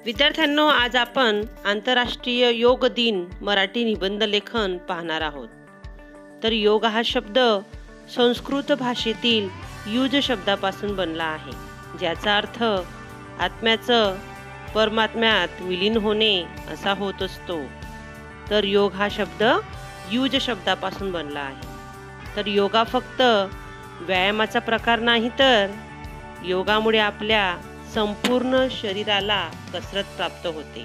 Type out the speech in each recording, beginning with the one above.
विद्यार्थ्यांनो, आज आपण आंतरराष्ट्रीय योग दिन मराठी निबंध लेखन पाहणार आहोत. तर योग हा शब्द संस्कृत भाषेतील युज शब्दापासून बनला आहे, ज्याचा अर्थ आत्म्याचं परमात्म्यात विलीन होणे असा होत असतो. तर योग हा शब्द युज शब्दापासून बनला आहे. तर योगा फक्त व्यायामाचा प्रकार नाही, तर योगामुळे आपल्या संपूर्ण शरीराला कसरत प्राप्त होते.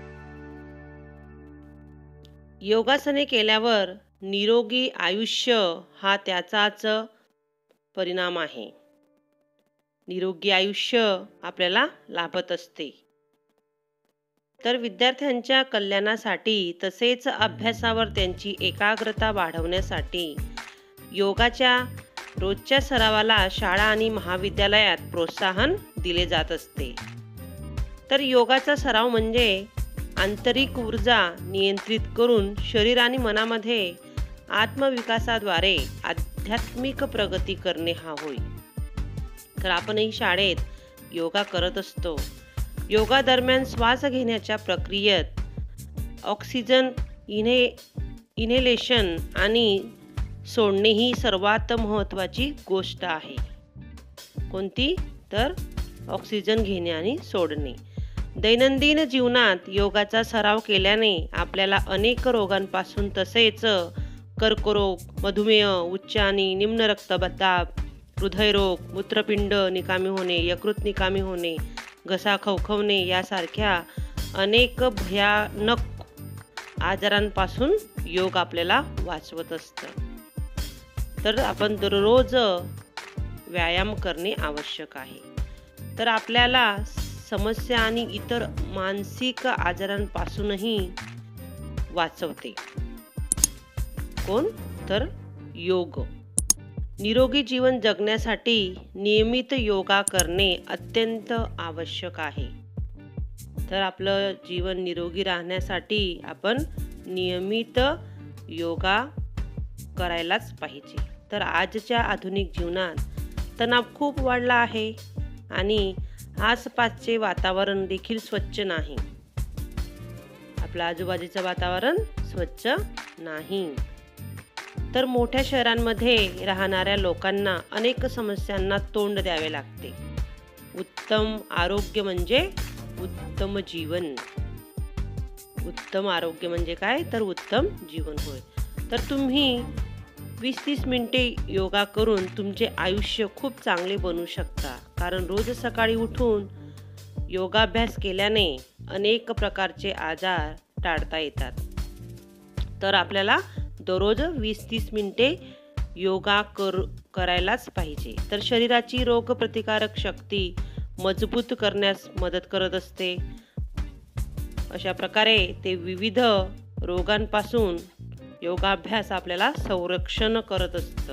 योगासने केल्यावर निरोगी आयुष्य हा त्याचाच परिणाम आहे. निरोगी आयुष्य आपल्याला लाभत असते. तर विद्यार्थ्यांच्या कल्याणासाठी तसेच अभ्यासावर त्यांची एकाग्रता वाढवण्यासाठी योगाच्या रोजच्या सरावाला शाळा आणि महाविद्यालयात प्रोत्साहन दिले जात असते. तर योगाचा सराव म्हणजे आंतरिक ऊर्जा नियंत्रित करून शरीर आणि मनामध्ये आत्मविकासाद्वारे आध्यात्मिक प्रगती करणे हा होय. तर आपणही शाळेत योगा करत असतो. योगा दरम्यान श्वास घेण्याच्या प्रक्रियेत ऑक्सिजन इनहेलेशन आणि सोडणे ही सर्वात महत्त्वाची गोष्ट आहे. कोणती? तर ऑक्सिजन घेणे आणि सोडणे. दैनंदिन जीवनात योगाचा सराव केल्याने आपल्याला अनेक रोगांपासून तसेच कर्करोग, मधुमेह, उच्च आणि निम्न रक्तदाब, हृदयरोग, मूत्रपिंड निकामी होणे, यकृत निकामी होणे, घसा खवखवणे यासारख्या अनेक भयानक आजारांपासून योग आपल्याला वाचवत असतं. तर आपण दररोज व्यायाम करणे आवश्यक आहे. तर आपल्याला समस्या आणि इतर मानसिक आजारांपासूनही वाचवते. कोण? तर योग. निरोगी जीवन जगण्यासाठी नियमित योगा करणे अत्यंत आवश्यक आहे. तर आपलं जीवन निरोगी राहण्यासाठी आपण नियमित योगा करायलाच पाहिजे. तर आजच्या आधुनिक जीवनात तणाव खूप वाढला आहे आणि आसपासचे वातावरण देखील स्वच्छ नाही. आपल्या आजूबाजूचं वातावरण स्वच्छ नाही. तर मोठ्या शहरांमध्ये राहणाऱ्या लोकांना अनेक समस्यांना तोंड द्यावे लागते. उत्तम आरोग्य म्हणजे उत्तम जीवन. उत्तम आरोग्य म्हणजे काय? तर उत्तम जीवन होय. तर तुम्ही 20-30 मिनिटे योगा करून तुमचे आयुष्य खूप चांगले बनवू शकता. कारण रोज सकाळी उठून योगाभ्यास केल्याने अनेक प्रकारचे आजार टाळता येतात. तर आपल्याला दररोज 20-30 मिनिटे योगा करायलाच पाहिजे. तर शरीराची रोगप्रतिकारक शक्ती मजबूत करण्यास मदत करत असते. अशा प्रकारे ते विविध रोगांपासून योगाभ्यास आपल्याला संरक्षण करत असतं.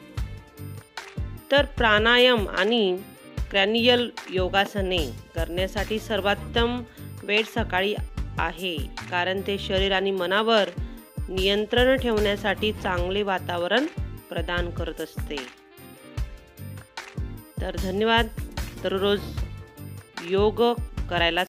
तर प्राणायाम आणि क्रॅनियल योगासने करण्यासाठी सर्वोत्तम वेळ सकाळी आहे, कारण ते शरीर आणि मनावर नियंत्रण ठेवण्यासाठी चांगले वातावरण प्रदान करत असते. तर धन्यवाद. दररोज योग करायला